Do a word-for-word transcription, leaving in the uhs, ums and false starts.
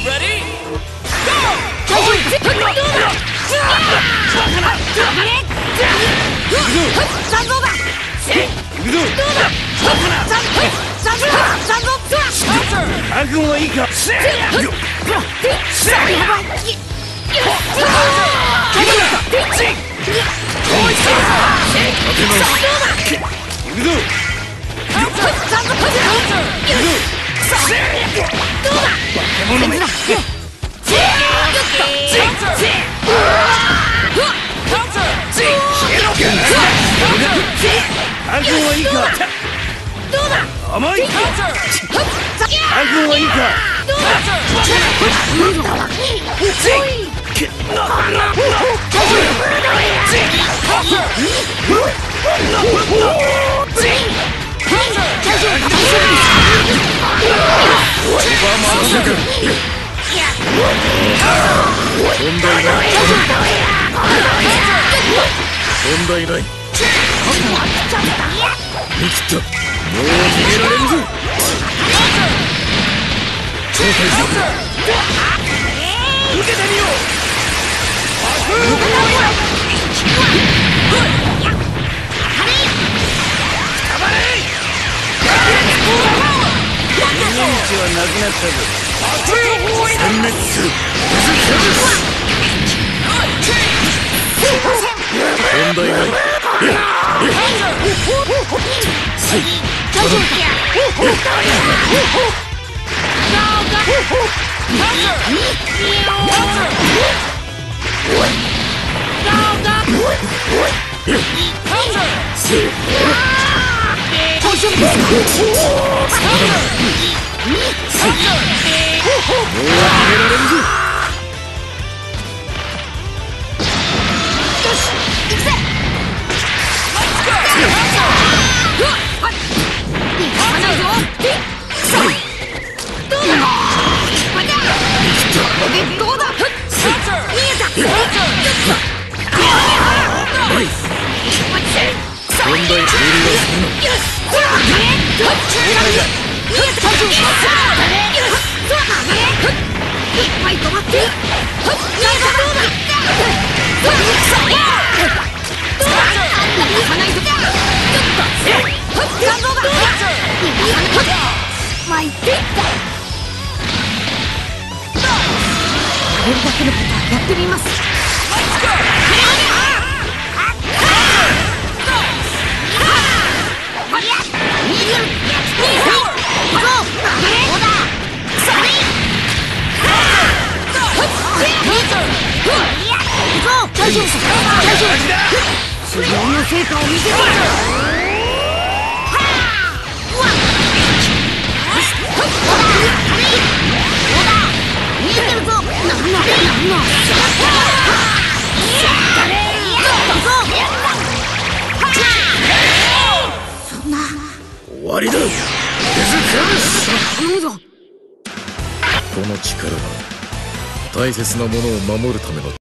覚悟はいいか。甘い。覚悟はいいか。問題ない。見切った。もう逃げられんぞ。超大作受けてみよう。命はなくなったぞ。殲滅する。問題ない。これだけのことはやってみます。大丈夫さ、大丈夫。修行の成果を見せろ。見えてるぞ。なんのなんのそんな終わりだ。頼むぞ。この力は大切なものを守るための